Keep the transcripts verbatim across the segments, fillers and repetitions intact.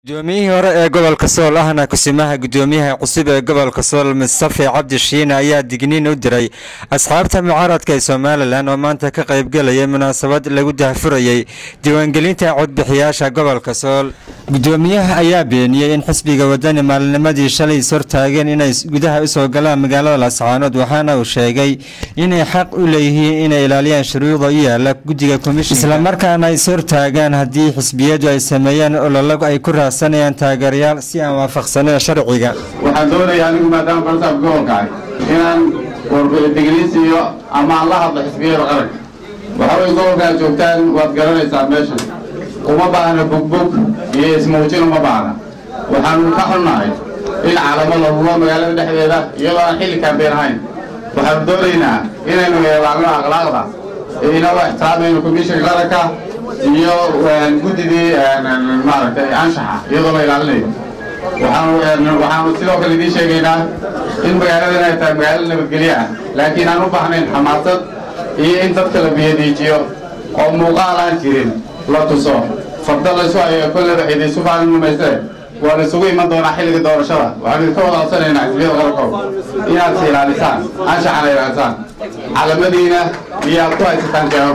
guddoomiyihii hore ee gobolka Sool ahna kusimaha guddoomiyaha cusub ee gobolka Sool Mustafa Cabdi Shiine ayaa digniin u diray asxaabta mucaaradka ee Soomaaliland oo maanta ka qayb galaya munaasabad lagu daahfurayay diiwaangelinta codbixiyaasha gobolka Sool. Guddoomiyaha ayaa beeniyay in xisbiga wadani maalinimadii shalay soo taageen inay gudaha u soo galaan magaalada Laascaanood, waxaana uu sheegay inay xaq u leeyihiin inay ilaaliyaan shuruucda u yaala guddiga komishanka isla markaana ay soo taagaan haddii xisbiyadu ay sameeyaan ololaga ay ku sanayaan taageerayaal si aan waafaqsanayn sharciga. waxaan doonayaa anigu maadaama bartaab gobolka ah inaan warbixiin iyo ama la hadlo xisbiyada qaranka. waxa way gobolka joogtaan waad garanaysaa meesha uma baahna bugbug iyo ismuujin uma baahna. waxaan ka xunnahay in calaamad lagu magaalada dhexdeeda iyadoo aan xilli kaambeyn ahayn. waxaan doonaynaa inaynu yeelaano akhlaaqda inaba ixtiraamayno komishanka qaranka iyo guddidii maaragtay anshaxa iyadoo la ilaalinayo. waxaan waxaan sidoo kale idin sheegaynaa in magaalada ay tahay magaalo nabadgelyo ah, laakiin aan u baahnayn xamaasad iyo in dadka la biyadiijiyo oo muuqaal aan jirin la tuso. farda la isu hayo kolleyba cid isu fahmaysee waa la isugu iman doonaa xilliga doorashada. waxaan idinka wada codsanaynaa xisbiyada qarankood inaad is ilaalisaan, anshaxana ilaalisaan, calamadiina iyo aad ku haysataan jawaab.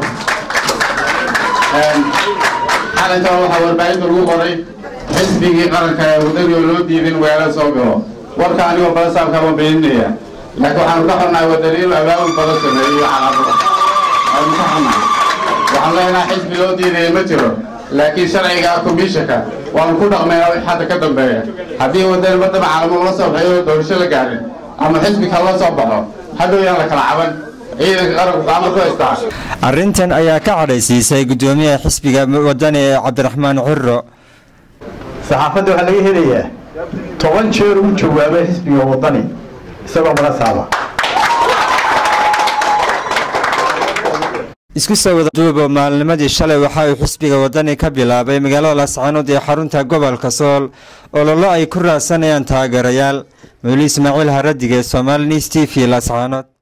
xalinta waxaa warbaahinta lagu qoray xisbigii qaranka ee wadani oo loo diiday in magaalada soo galo. warka anigoo balasaabka ma beeninaya, laakiin waxaanu ka xunnahay wadani inuu abaabul badan sameeyo iyo calaamado. waanu ka xunnahay. waxaan leenahay xisbi loo diidaya ma jiro, laakiin sharciga komishanka waanu ku dhaqmaynaa wix hadda ka dambeeya. haddii wadani madaba calaamado la soo baxay oo doorasho la gaarin ama xisbi kale la soo baxo hadhow yaan la kala caban. arrintan ayaa ka cadhaysiisay guddoomiyaha xisbiga wadani ee Cabdiraxmaan Ciro. saxaafadda waxaa laga helayaa toban jeer uu jawaabay xisbiga wadani isagoo balasaaba. isku soo wada duubo maalinimadii shalay waxa uu xisbiga wadani ka bilaabay magaalada Laascaanood ee xarunta gobolka Sool ololo ay ku raadsanayaan taageerayaal. Mawlid Ismaaciil Haradige, Somali News T V, Laascaanood.